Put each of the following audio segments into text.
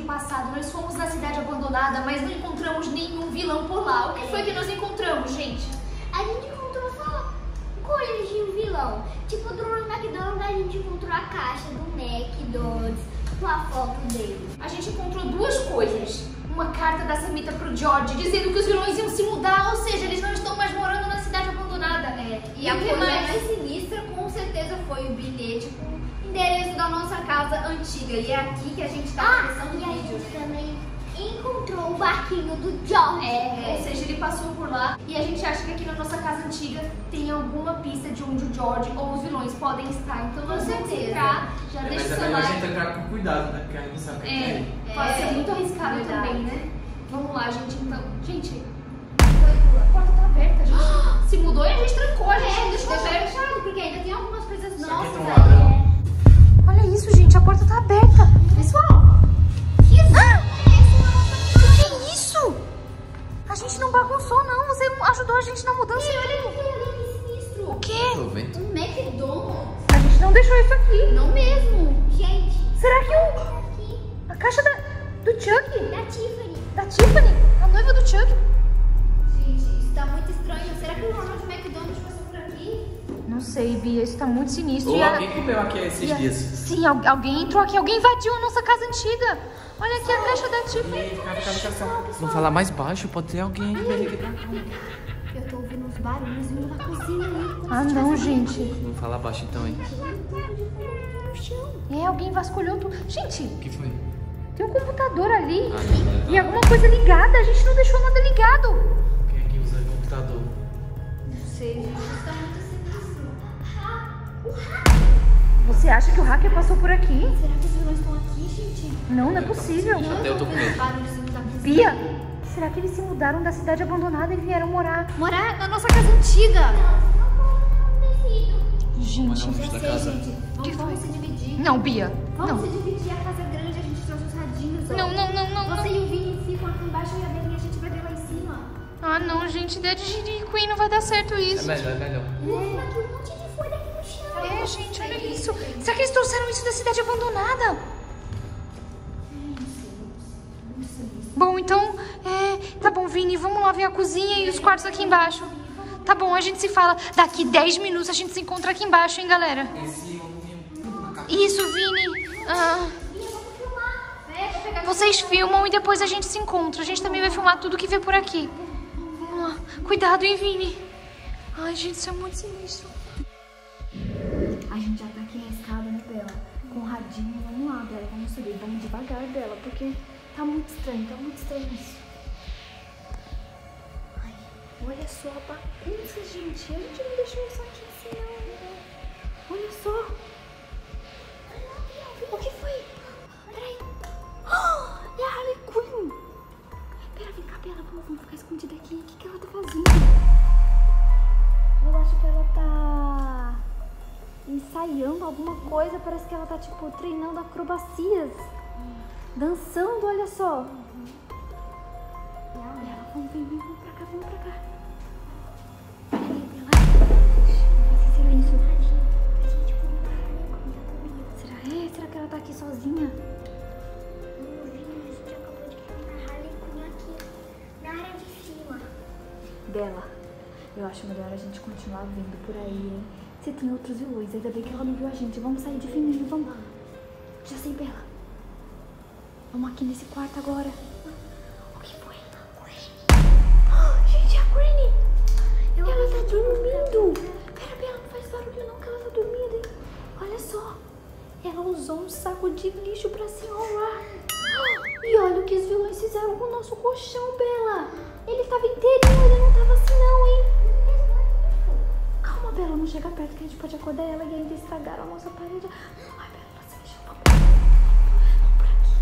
passado nós fomos na cidade abandonada, mas não encontramos nenhum vilão por lá. O que foi que nós encontramos, gente? A gente encontrou só coisas de um vilão. Tipo, do McDonald's a gente encontrou a caixa do McDonald's com a foto dele. A gente encontrou duas coisas. Uma carta da Samita pro George dizendo que os vilões iam se mudar, ou seja, eles não estão mais morando na cidade abandonada. E a coisa mais sinistra com certeza foi o bilhete com o endereço da nossa casa antiga. E é aqui que a gente tá começando o vídeo. E a gente também encontrou o barquinho do George. Ou seja, ele passou por lá e a gente acha que aqui na nossa casa antiga tem alguma pista de onde o George ou os vilões podem estar. Então nós vamos entrar, já deixa o Mas é seu melhor a like. gente entrar com cuidado, né? Porque a gente não sabe o que tem. Pode ser muito arriscado verdade. também, né? Vamos lá, gente, então. Gente, a porta tá aberta, a gente se mudou e a gente trancou, a gente deixou aberta. fechado, porque ainda tem algumas coisas Será que nossas tem um aí. ladrão? Olha isso, gente, a porta tá aberta. Pessoal, que é isso? A gente não bagunçou, não. Você ajudou a gente na mudança. Olha que sinistro. O quê? Tô vendo. Um McDonald's? A gente não deixou isso aqui. Não mesmo. Gente, Será que aqui, a caixa do Chuck? da Tiffany. Da Tiffany? A noiva do Chuck? Gente, isso tá muito estranho. Será que o Ronald McDonald passou por aqui? Não sei, Bia, isso tá muito sinistro. Ou E a- alguém comeu aqui esses dias. Sim, alguém entrou aqui, alguém invadiu a nossa casa antiga. Olha aqui a caixa da Tiffany. Vamos falar mais baixo, pode ter alguém aqui pra cá. Eu tô ouvindo uns barulhos vindo da cozinha ali. Ah, não, gente. Vamos falar baixo então, hein? Alguém vasculhou tudo. Gente, O que foi? tem um computador ali Ah, não, e alguma coisa ligada. A gente não deixou nada ligado. Quem é que usa o computador? Não sei, gente. Isso tá muito sinistro. Você acha que o hacker passou por aqui? Será que os vilões estão aqui, gente? Não, não é possível. Até eu tô com medo. Barulhos vindo da cozinha. Bia, será que eles se mudaram da cidade abandonada e vieram morar? Morar na nossa casa antiga. Gente, Vamos da casa. Vamos se dividir. não, Bia. Vamos Não. se dividir. A casa é grande, a gente trouxe os radinhos. Ó. Não. Você e o Vini ficam aqui embaixo e a Belinha a gente vai ver lá em cima. Ah, não, gente, ideia de Queen não vai dar certo É isso. melhor, é melhor. Aqui um monte de folha aqui no chão. Gente, olha isso. Será que eles trouxeram isso da cidade abandonada? Bom, então, tá bom, Vini, vamos lá ver a cozinha e os quartos aqui embaixo. Tá bom, a gente se fala. Daqui 10 minutos a gente se encontra aqui embaixo, hein, galera? Isso, Vini. Vocês filmam e depois a gente se encontra. A gente também vai filmar tudo que vê por aqui. Vamos lá. Cuidado, hein, Vini? Ai, gente, isso é muito sinistro. A gente já tá aqui na escada, né, Bela? Com o radinho. Vamos lá, Bela. Vamos subir. Vamos devagar, Bela, porque tá muito estranho isso. Ai, olha só a bagunça, gente. A gente não deixou isso aqui assim, não. Olha só. O que foi? Peraí. É a Harley Quinn. Pera, vem cá, Bela. Vamos ficar escondida aqui. O que ela tá fazendo? Eu acho que ela tá ensaiando alguma coisa. Parece que ela tá, tipo, treinando acrobacias. Dançando, olha só. Vem pra cá, vamos pra cá. Peraí, Bela. Fazer silêncio. Será que ela tá aqui sozinha? Bela, eu acho melhor a gente continuar vendo por aí, hein? Você tem outros vilões, ainda bem que ela não viu a gente. Vamos sair de fininho, vamos. Já sei, Bela. Vamos aqui nesse quarto agora. O que foi? Gente, a Granny! Ela tá dormindo! Pera, Bela, não faz barulho não, que ela tá dormindo, hein? Olha só. Ela usou um saco de lixo pra se enrolar. E olha o que os vilões fizeram com o nosso colchão, Bela. Ele tava inteirinho, ele não tava assim não, hein? Calma, Bela, não chega perto que a gente pode acordar ela e ainda estragaram a nossa parede. Ai, Bela, se deixa, vamos por aqui.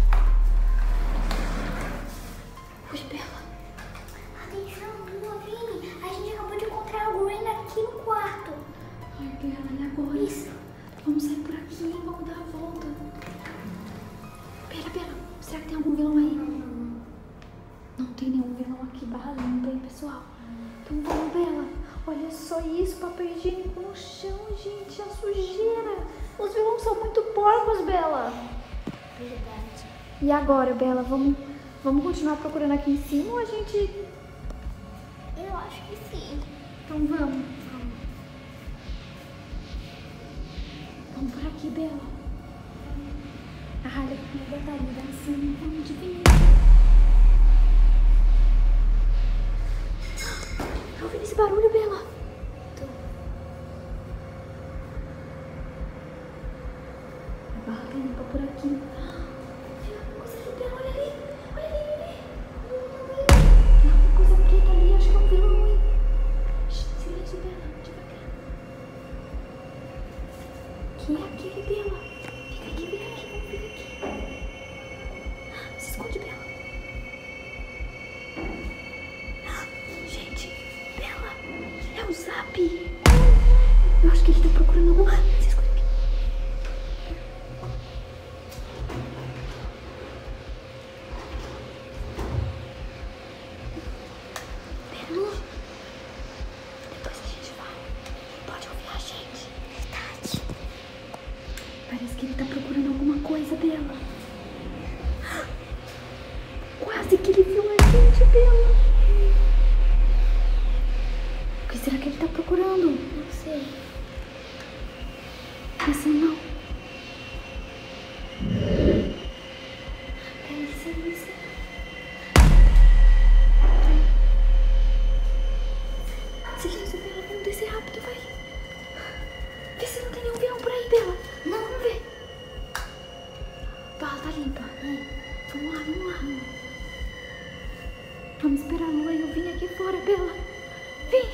Oi, Bela. Atenção, Vini, a gente acabou de encontrar o Gwen aqui no quarto. Ai, Bela, e agora? Isso. Vamos sair por aqui, vamos dar a volta. Pera, Bela, será que tem algum vilão aí? Não tem nenhum vilão aqui, barra limpa, hein, pessoal? Então vamos, Bela. Olha só isso, papel higiênico no chão, gente, a sujeira. Os vilões são muito porcos, Bela. Verdade. E agora, Bela, vamos continuar procurando aqui em cima ou a gente... Eu acho que sim. Então vamos. Vamos por aqui, Bela. A Harley Quinn tá ali lá em cima. Vamos adivinhar. Tá ouvindo esse barulho, Bela? Tô. A barra tá limpa por aqui. Tem alguma coisa ali, Bela. Olha ali. Olha ali, bebê. Tem alguma coisa preta ali. Acho que é um vilão, hein? Silêncio, Bela. Devagar. Quem é aquele, Bela? Fica aqui, vem aqui. Vamos vir aqui. Se esconde, Bela. Gente, Bela. É o Zap. Eu acho que ele tá procurando algum... Se esconde aqui. Bela. Depois a gente vai. Pode ouvir a gente. Verdade. Parece que ele tá procurando alguma coisa, Bela. Quase que ele viu a gente, Bela. O que será que ele tá procurando? Não sei. Esse não. Peraí, isso. Silêncio, Bela. Vamos descer rápido, vai. Vê se não tem nenhum vilão por aí, Bela. Não, vamos ver. Bala tá limpa. Vamos lá. Vamos esperar a Lua e eu vim aqui fora, Bela. Vem.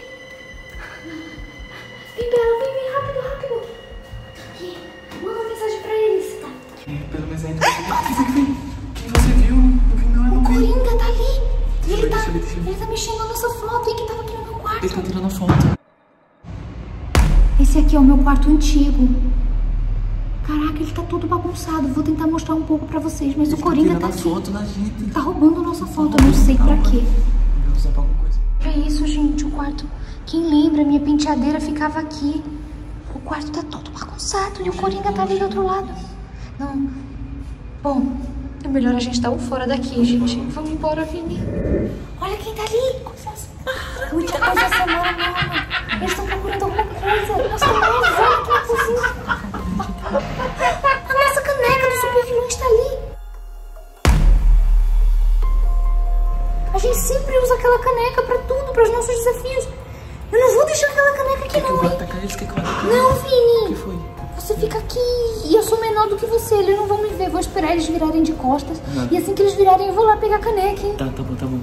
Vem, Bela. Vem, rápido. Aqui. Manda uma mensagem pra eles. Tá. Pelo menos ainda. Quem você viu? Não vi, não, eu não O vi. Coringa tá ali. E ele Deixa eu ver. ele tá mexendo na nossa foto, hein, que tava aqui no meu quarto. Ele tá tirando foto. Esse aqui é o meu quarto antigo. Caraca, ele tá todo bagunçado. Vou tentar mostrar um pouco pra vocês, mas o Coringa tá aqui. foto da gente. Tá roubando nossa foto, eu não sei pra quê. Vai usar pra alguma coisa. É isso, gente, o quarto. Quem lembra, minha penteadeira ficava aqui. O quarto tá todo bagunçado e o Coringa tá ali do outro lado. Não. Bom, é melhor a gente dar um fora daqui, gente. Vamos embora, Vini. Olha quem tá ali. Muita coisa essa mano. Eles estão procurando alguma coisa. Nossa, olha aqui na cozinha. A nossa caneca do super vilão está ali. A gente sempre usa aquela caneca pra tudo, pros nossos desafios. Eu não vou deixar aquela caneca aqui, Quer que eu não, vá hein? atacar eles? Quer que eu vá atacar Não, eles? O Vini. que foi? Você fica aqui e eu sou menor do que você. Eles não vão me ver. Vou esperar eles virarem de costas. Não. E assim que eles virarem, eu vou lá pegar a caneca, hein? Tá bom.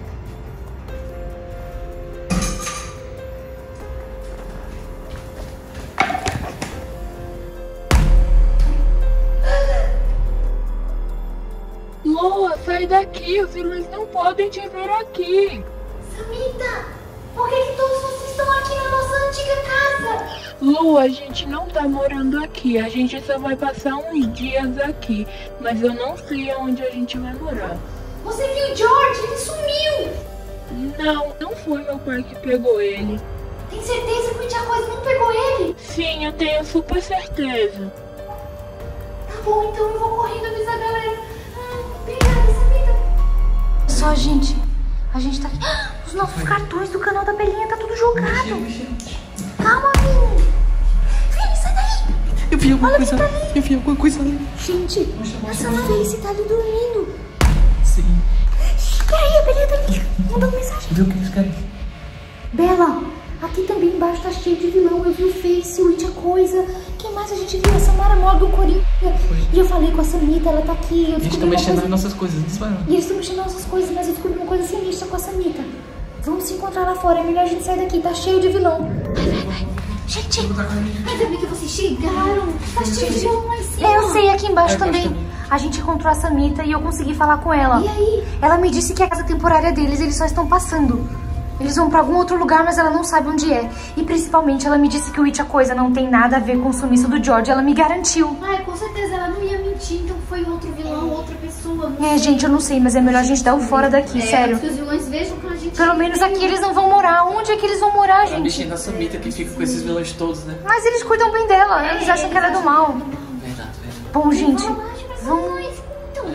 Lua, sai daqui, os vilões não podem te ver aqui. Samita, por que todos vocês estão aqui na nossa antiga casa? Lua, a gente não tá morando aqui, a gente só vai passar uns dias aqui, mas eu não sei aonde a gente vai morar. Você viu o George? Ele sumiu. Não foi meu pai que pegou ele. Tem certeza que o Tia Coisa não pegou ele? Sim, eu tenho super certeza. Tá bom, então eu vou correndo avisar a galera. Obrigada, Samita. Só, gente. A gente tá aqui. Os nossos cartões do canal da Belinha tá tudo jogado. Calma, Vini. Vini, sai daí. Eu vi alguma coisa ali. Gente, essa Face tá ali dormindo. Sim. Peraí, a Belinha tá ali mandando mensagem. Viu o que eles querem? Bela, aqui também embaixo tá cheio de vilão. Eu vi o Face, o It, a Coisa. Quem mais a gente viu? A Samara Moda do Coringa. E eu falei com a Samita, ela tá aqui. Eu Eles estão mexendo nas nossas coisas. Eles vai lá. E eles estão mexendo nas nossas coisas, mas eu descobri uma coisa sinistra com a Samita. Vamos se encontrar lá fora, é melhor a gente sair daqui, tá cheio de vilão. Vai. Gente, ainda bem que vocês chegaram. Tá cheio de vilão lá em cima. Eu sei, aqui embaixo também. A gente encontrou a Samita e eu consegui falar com ela. E aí? Ela me disse que é a casa temporária deles, eles só estão passando. Eles vão pra algum outro lugar, mas ela não sabe onde é. E principalmente ela me disse que o It, a Coisa, não tem nada a ver com o sumiço do George. Ela me garantiu. Ai, com certeza ela não ia mentir, então foi outro vilão, outra pessoa. Não Gente, eu não sei, mas é melhor a gente dar o fora daqui, sério. Que os vilões vejam que a gente... Pelo menos aqui eles não vão morar. Onde é que eles vão morar, A gente? bichinha da Samita que fica com esses vilões todos, né? Mas eles cuidam bem dela, eles acham que ela é do mal. Verdade. Bom, gente, vamos...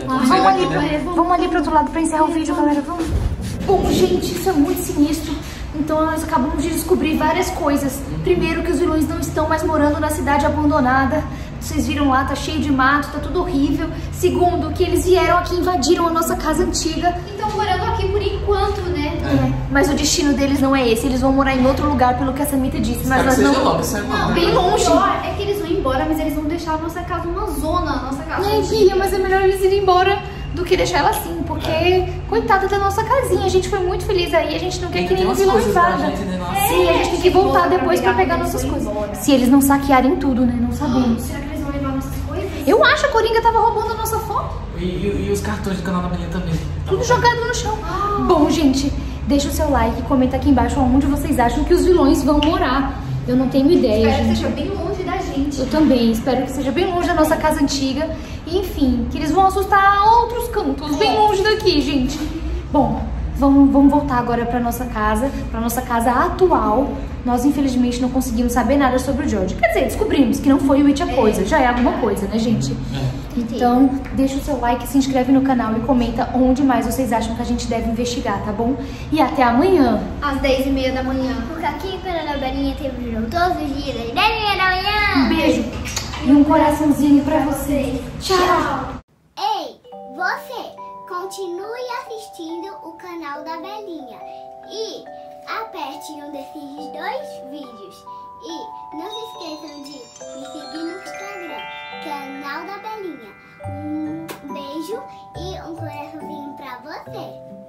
Vamos ali pro outro lado pra encerrar o vídeo, galera. Vamos. Bom, gente, isso é muito sinistro. Então nós acabamos de descobrir várias coisas. Primeiro, que os vilões não estão mais morando na cidade abandonada. Vocês viram lá, tá cheio de mato, tá tudo horrível. Segundo, que eles vieram aqui e invadiram a nossa casa antiga. Então morando aqui por enquanto, né? Mas o destino deles não é esse. Eles vão morar em outro lugar, pelo que a Samita disse. Mas nós não... Não, bem longe. O pior é que eles vão embora, mas eles vão deixar a nossa casa uma zona. A nossa casa. Ai, filha, mas é melhor eles irem embora do que deixar ela assim, porque coitada da nossa casinha, a gente foi muito feliz aí, a gente não quer que nenhum vilão invada. Sim, a gente tem que voltar depois pra pegar nossas coisas. Se eles não saquearem tudo, né? Não sabemos. Será que eles vão levar nossas coisas? Eu acho que a Coringa tava roubando a nossa foto. E os cartões do canal da Belinha também. Tudo jogado no chão. Bom, gente, deixa o seu like e comenta aqui embaixo onde vocês acham que os vilões vão morar. Eu não tenho ideia, Espero gente. que seja bem longe da gente. Eu também, espero que seja bem longe da nossa casa antiga. E, enfim, que eles vão assustar outros cantos, bem longe daqui, gente. Bom, vamos voltar agora pra nossa casa atual. Nós, infelizmente, não conseguimos saber nada sobre o George. Quer dizer, descobrimos que não foi o It a coisa. Já é alguma coisa, né, gente? Então, deixa o seu like, se inscreve no canal e comenta onde mais vocês acham que a gente deve investigar, tá bom? E até amanhã. Às 10h30 da manhã. Porque aqui pela Belinha teve jogo todos os dias, às 10h30 da manhã. Um beijo e um coraçãozinho pra vocês. Tchau! Ei, você, continue assistindo o canal da Belinha e aperte um desses 2 vídeos. E não se esqueçam de me seguir no Instagram, canal da Belinha. Um beijo e um coraçãozinho pra você.